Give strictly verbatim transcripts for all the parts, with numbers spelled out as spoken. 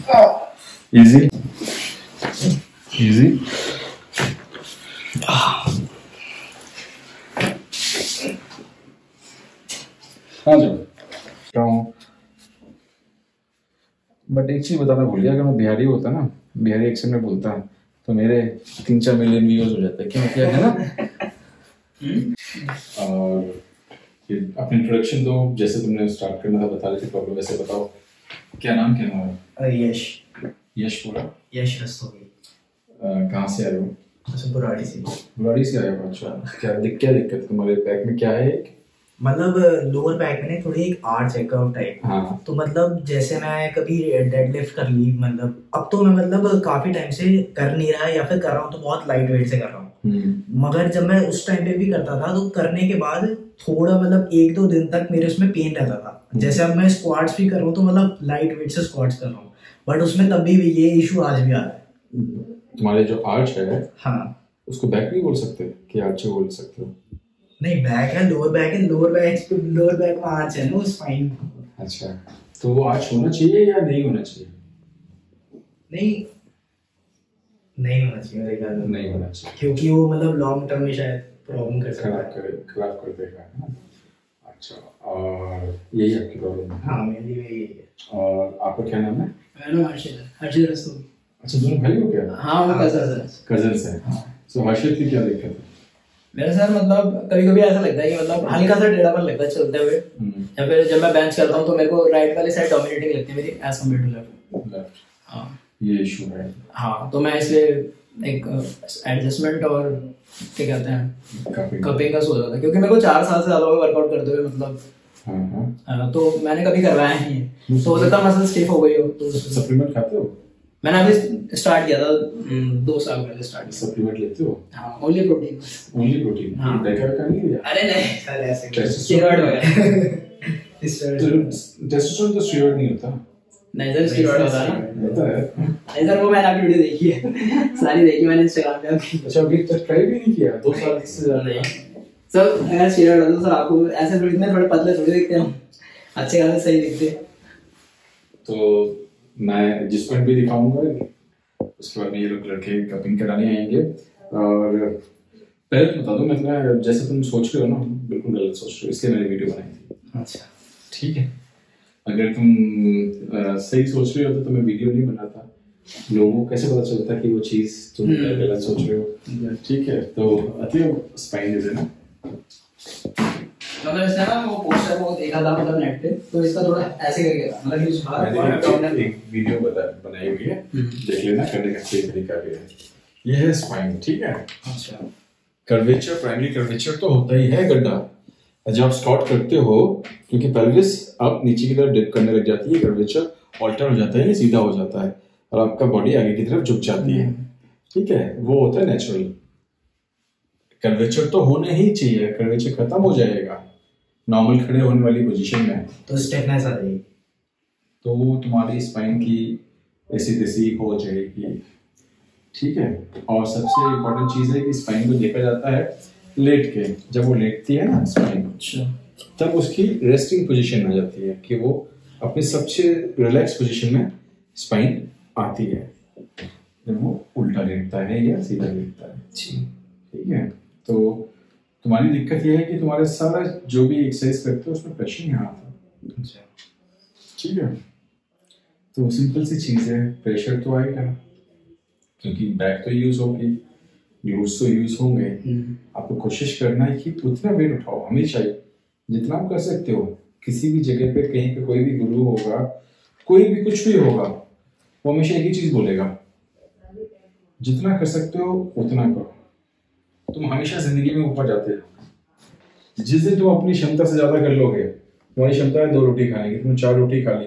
Easy easy. हाँ जी क्या हूँ, बट एक चीज बताना भूल गया, अगर मैं बिहारी होता ना, बिहारी एक्सेंट में बोलता तो मेरे तीन चार मिलियन व्यूज हो जाते। क्यों क्या है ना। और अपनी इंट्रोडक्शन दो, जैसे तुमने स्टार्ट करना था बता रहे थे प्रॉब्लम, वैसे बताओ। क्या नाम क्या नाम है? यश। यश पूरा? यश रस्तोगी। कहाँ से आए हो? अच्छा बुराड़ी से। बुराड़ी से आए हो? अच्छा। क्या दिक क्या दिक्कत तुम्हारे बैक में क्या है? मतलब लोअर बैक में थोड़ी एक आर्च है, कर्व टाइप। हाँ। तो मतलब जैसे मैं कभी डेडलिफ्ट कर ली, मतलब अब तो मैं मतलब काफी टाइम से कर नहीं रहा, या फिर कर रहा हूँ तो बहुत लाइट वेट से कर रहा हूँ। मगर जब मैं उस टाइम पे भी करता था तो करने के बाद थोड़ा मतलब एक दो दिन तक मेरे उसमें पेन रहता था। जैसे अब मैं स्क्वाट्स भी कर रहा हूँ तो मतलब लाइट वेट से स्क्वाट्स कर रहा हूँ, बट उसमें तभी भी ये इशू आज भी आ रहा है। तुम्हारे जो आर्च है, हाँ, उसको बैक नहीं बोल सकते कि आर्च बोल सकते हो? नहीं, बैक है, लोअर बैक है, लोअर बैक पे लोअर बैक में आर्च है ना, स्पाइन। अच्छा, तो वो आर्च होना चाहिए या नहीं होना चाहिए? नहीं नहीं होना चाहिए मेरे ख्याल में। नहीं होना चाहिए क्योंकि वो मतलब लॉन्ग टर्म में शायद प्रॉब्लम कर सकता है, खराब कर खराब कर देगा है ना। अच्छा, और यही आपकी प्रॉब्लम है? हाँ मेरी भी यही है। और आपका क्या नाम है? मेरा नाम हर्षित है, हर्षित रस्तोगी। अच्छा, दोनों भाई हो क्या? हाँ वो कजन है। कजन्स हैं। सो हर्षित की क्या दिक्कत है? मेरे साथ मतलब कभी कभी ऐसा लगता है कि मतलब हल्का सा टेढ़ापन लगता है चलते हुए, या फिर जब मैं बेंच करता हूँ तो मेरे को राइट वाली साइड डोमिनेटिंग लगती है मेरी age compare to left. Left. हाँ ये इशू है। हाँ, तो मैं इसलिए एक एडजस्टमेंट और क्या कहते हैं कपिंग का सोच रहा था, क्योंकि मेरे को चार साल से ज्यादा वर्कआउट करते हुए मतलब हाँ हाँ। तो मैंने कभी करवाया नहीं है, तो हो सकता है मसल स्टिफ हो गई हो। तो सप्लीमेंट खाते हो? मैंने अभी स्टार्ट किया था दो साल पहले स्टार्ट। सप्लीमेंट लेते हो? हाँ, ओनली प्रोटीन। Only protein? हाँ। डेका वेका नहीं लिया? अरे नहीं सर, ऐसे स्टेरॉइड वगैरह। टेस्टोस्टेरोन तो स्टेरॉइड नहीं होता। नहीं सर, स्टेरॉइड होता है ना। होता है? नहीं सर, वो मैंने आपकी वीडियो देखी है, सारी देखी मैंने इंस्टाग्राम पे आपकी। अच्छा, अभी तक ट्राई भी नहीं किया? दो साल से ज्यादा? नहीं सर, अगर स्टेरॉइड होता तो सर आपको ऐसे थोड़ी इतने थोड़े पतले थोड़ी दिखते हम, अच्छे खासे सही दिखते। तो मैं जिस पॉइंट भी दिखाऊंगा, उसके बाद में ये लोग लड़के कपिंग कराने आएंगे। और पहले तो बता दो, मतलब जैसे तुम सोच रहे हो ना, बिल्कुल गलत सोच रहे हो, इसलिए मैंने वीडियो बनाई थी। अच्छा ठीक है, अगर तुम आ, सही सोच रहे हो तो मैं वीडियो नहीं बनाता। लोगों को कैसे पता चलता कि वो चीज तुम गलत सोच रहे हो? ठीक है, तो अति स्पाइन दे देना। मतलब इसने ना वो पोस्टर को देखा था मतलब नेट पे, तो इसका थोड़ा ऐसे करके था, मतलब कि उसका एक वीडियो बता बनाई हुई है, देख लेना, करने का सही तरीका भी है। ये है स्पाइन, ठीक है। अच्छा, कर्वेचर, प्राइमरी कर्वेचर तो होता ही है गड्ढा। जब आप स्क्वाट करते हो, क्योंकि पेल्विस आप नीचे की तरफ डिप करने लग जाती है, कर्वेचर ऑल्टर हो जाता है, सीधा हो जाता है और आपका बॉडी आगे की तरफ झुक जाती है। ठीक है, वो होता है नेचुरल। कर्वेचर तो होने ही चाहिए, कर्वेचर खत्म हो जाएगा नॉर्मल खड़े होने वाली पोजीशन में, तो स्टिफनेस आ जाएगी, तो तुम्हारी स्पाइन की ऐसी तैसी हो जाएगी। ठीक है, और सबसे इम्पोर्टेंट चीज है कि स्पाइन को देखा जाता है लेट के। जब वो लेटती है ना स्पाइन, तब उसकी रेस्टिंग पोजीशन आ जाती है कि वो अपने सबसे रिलैक्स पोजीशन में स्पाइन आती है जब वो उल्टा लेटता है या सीधा लेटता है। ठीक है, तो तुम्हारी दिक्कत यह है कि तुम्हारे सारा जो भी एक्सरसाइज करते हो उसमें प्रेशर यहाँ आता है। ठीक है, तो सिंपल सी चीज है, प्रेशर तो आएगा क्योंकि बैक तो यूज होगी, ग्लूट्स तो यूज होंगे। आपको कोशिश करना है कि उतना वेट उठाओ हमेशा ही, जितना आप कर सकते हो। किसी भी जगह पे कहीं पे कोई भी गुरु होगा, कोई भी कुछ भी होगा, वो हमेशा एक ही चीज बोलेगा, जितना कर सकते हो उतना करो। तुम हमेशा जिंदगी में ऊपर जाते हो। जिस दिन तुम अपनी क्षमता से ज्यादा कर लोगे, तुम्हारी क्षमता है दो रोटी खाने की, तुमने चार रोटी खा ली,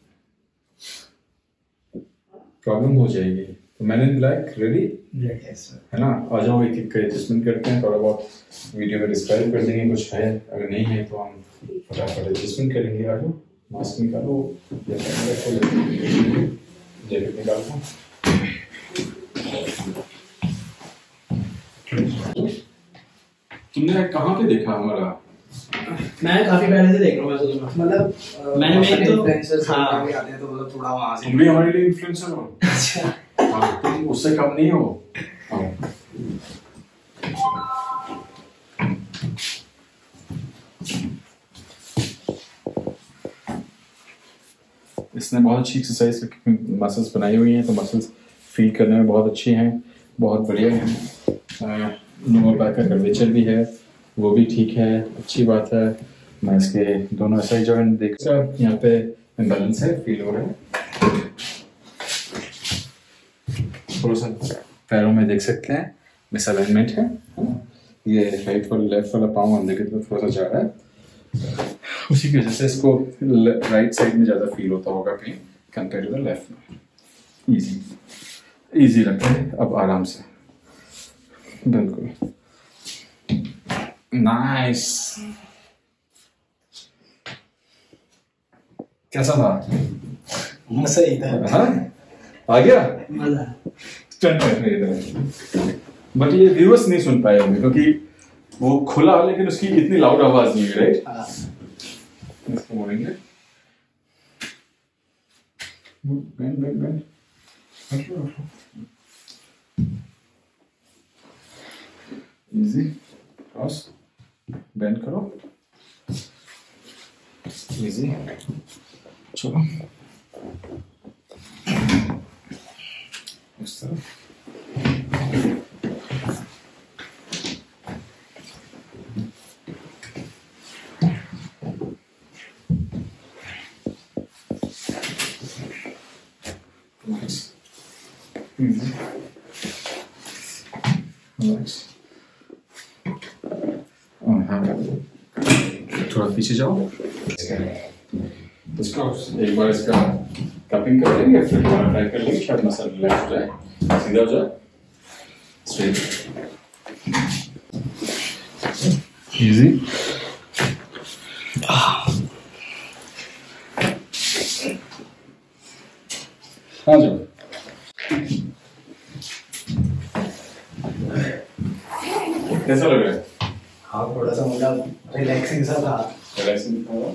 प्रॉब्लम हो जाएगी। तो मैंने ब्लैक रेडी है ना, आ जाओ, एक एक एडजस्टमेंट करते हैं। थोड़ा बहुत वीडियो में डिस्क्राइब कर देंगे, कुछ है अगर नहीं है तो हम फटाफट एडजस्टमेंट करेंगे। आ जाओ, मास्क निकालो या जैकेट निकालो। तुमने कहाँ पे देखा हमारा मैं काफी पहले से देख रहा हूँ वैसे तो। मतलब मैंने मेन तो इन्फ्लुएंसर्स हाँ भी आते हैं तो मतलब थोड़ा वहां से तुम भी हमारे लिए इन्फ्लुएंसर हो। अच्छा हाँ, तुम उससे कम नहीं हो। हाँ। इसने बहुत अच्छी एक्सरसाइज मसल्स बनाई हुई हैं, तो मसल्स फील करने में बहुत अच्छी हैं, बहुत बढ़िया हैं। लोअर बैक का कर्वेचर भी है, वो भी ठीक है, अच्छी बात है। मैं इसके दोनों ऐसा ही जॉइंट देख सकता, यहाँ पे इम्बैलेंस है, फील हो रहा है। थोड़ा सा पैरों में देख सकते हैं मिसअलाइनमेंट है, ये राइट वाला लेफ्ट वाला पाँव अंदर की तरफ थोड़ा सा जा रहा है, उसी की वजह से इसको राइट साइड में ज़्यादा फील होता होगा pain compare to the left में। इजी इजी लगता है अब आराम से, बिल्कुल नाइस। कैसा था? सही था। हाँ आ गया मजा स्टंट कर रहे थे, बट ये व्यूअर्स नहीं सुन पाए होंगे क्योंकि वो खुला, लेकिन उसकी इतनी लाउड आवाज नहीं है, राइट? हाँ इसको मोड़ेंगे, bend bend bend, easy cross, bend करो, इजी, चलो इस तरह। Nice. Easy. Nice. और हाँ, थोड़ा पीछे जाओ। इसको एक बार इसका कपिंग कर लेंगे, फिर दोबारा ट्राई कर लेंगे, शायद मसल रिलैक्स हो जाए, सीधा हो जाए, स्ट्रेट, इजी। हाँ जाओ। कैसा लग रहा है? हाँ थोड़ा सा मतलब रिलैक्सिंग सा था। रिलैक्सिंग था।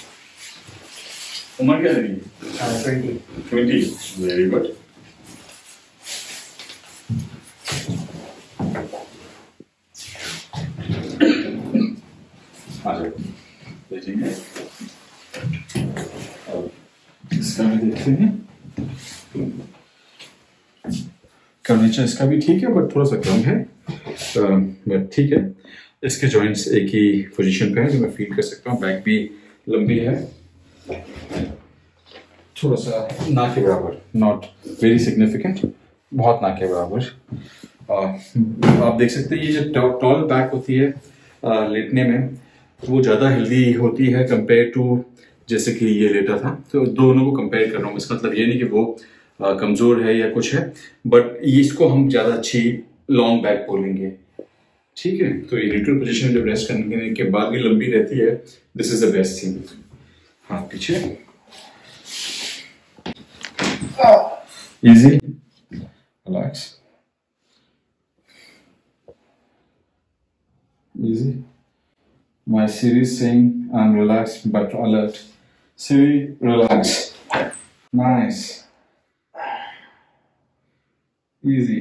उम्र क्या लगी? Twenty twenty, very good. आ जाओ, देखेंगे और इसका भी देखते हैं। कर्वेचर इसका भी ठीक है, बट थोड़ा सा कम है, बट ठीक है। इसके जॉइंट्स एक ही पोजीशन पे है जो मैं फील कर सकता हूँ, बैक भी लंबी है, थोड़ा सा ना के बराबर, नॉट वेरी सिग्निफिकेंट, बहुत ना के बराबर। आप देख सकते हैं ये जो टॉल बैक होती है आ, लेटने में, वो ज़्यादा हेल्दी होती है कंपेयर टू जैसे कि ये लेटा था। तो दोनों को कंपेयर कर रहा हूँ, इसका मतलब ये नहीं कि वो आ, कमज़ोर है या कुछ है, बट इसको हम ज़्यादा अच्छी लॉन्ग बैक बोलेंगे, ठीक है। तो ये न्यूट्रल पोजीशन जब रेस्ट करने के बाद भी लंबी रहती है, this is the best thing. हाथ पीछे, easy, relax, easy. My Siri is saying I'm relaxed but alert. Siri, relax. Nice. Easy.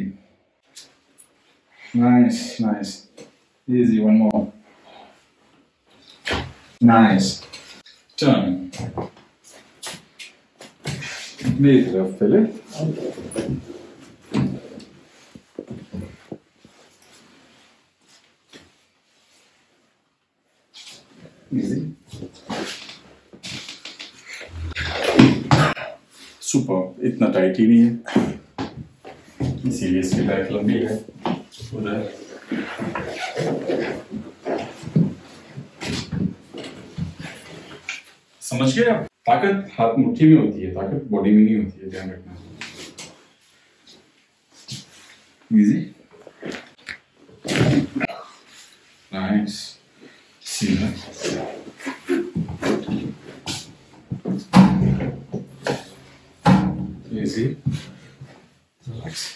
Nice, nice. Easy, one more. Nice. Turn. मेरी तरफ पहले। Easy. Super. इतना टाइट ही नहीं है, इसीलिए इसकी बैक लंबी है। उधर समझ गए आप? ताकत हाथ मुट्ठी में होती है, ताकत बॉडी में नहीं होती है, ध्यान रखना। इजी, नाइस, सीधा, इजी, रिलैक्स,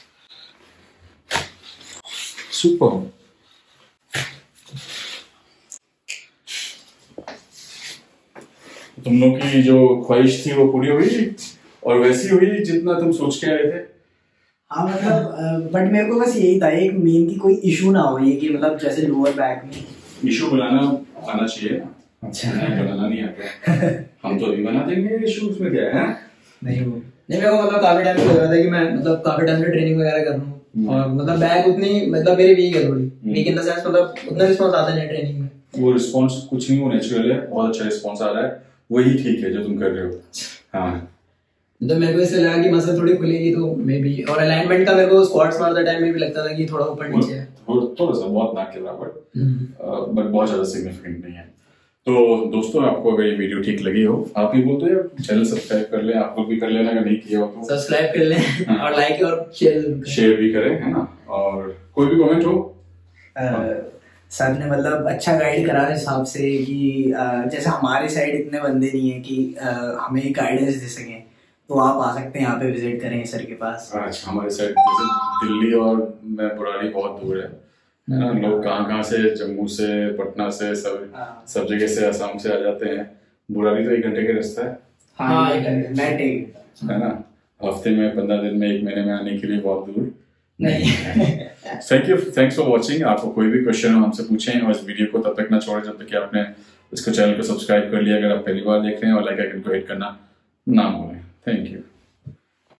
सुपर। तुम लोग की जो ख्वाहिश थी वो पूरी हुई और वैसी हुई जितना तुम सोच के आए थे? हाँ मतलब बट मेरे को बस यही था एक मेन की कोई इशू ना हो, ये कि मतलब जैसे लोअर बैक में इशू बनाना आना चाहिए। अच्छा बनाना नहीं आता। हम तो अभी बना देंगे इशू, उसमें क्या है? नहीं वो नहीं मेरे को मतलब काफी टाइम लग रहा था कि मैं मतलब काफी टाइम से ट्रेनिंग वगैरह कर रहा हूँ और मतलब बैक उतनी मतलब मेरी वीक है थोड़ी, वीक इन द सेंस मतलब उतना रिस्पांस आता नहीं ट्रेनिंग में। वो रिस्पांस कुछ नहीं, वो नेचुरल है, बहुत अच्छा रिस्पांस आ रहा है, वही ठीक है जो तुम कर रहे हो। हाँ तो मेरे को इससे लगा कि मसल थोड़ी खुलेगी तो मे बी, और अलाइनमेंट का मेरे को स्क्वाट्स मारते टाइम में भी लगता था कि थोड़ा ऊपर नीचे है, थोड़ा सा बहुत नाक के बराबर, बट बहुत ज्यादा सिग्निफिकेंट नहीं है। तो दोस्तों आपको अगर ये वीडियो ठीक लगी हो, आप ही बोलते हो चैनल सब्सक्राइब कर ले, आप लोग भी कर लेना, अगर नहीं किया हो तो सब्सक्राइब कर लें और लाइक और शेयर शेयर भी करें, है ना। और कोई भी कमेंट हो, सर ने मतलब अच्छा गाइड करा हिसाब से कि जैसे हमारे साइड इतने बंदे नहीं है कि हमें गाइडेंस दे सकें, तो आप आ सकते हैं यहाँ पे विजिट करें सर के पास। अच्छा हमारे साइड जैसे दिल्ली और मैं बुराड़ी बहुत दूर है ना, लोग कहाँ कहाँ से, जम्मू से, पटना से, सब सब जगह से, असम से आ जाते हैं। बुराड़ी तो एक घंटे का रास्ता है, हाँ नाइट है ना। हफ्ते में, पंद्रह दिन में, एक महीने में आने के लिए बहुत दूर नहीं। Thank you, thanks for watching. आपको कोई भी क्वेश्चन हो हमसे पूछें, और इस वीडियो को तब तक ना छोड़ें जब तक कि आपने इसको चैनल को सब्सक्राइब कर लिया, अगर आप पहली बार देख रहे हैं, और लाइक आइकन को हिट करना ना भूलें। Thank you.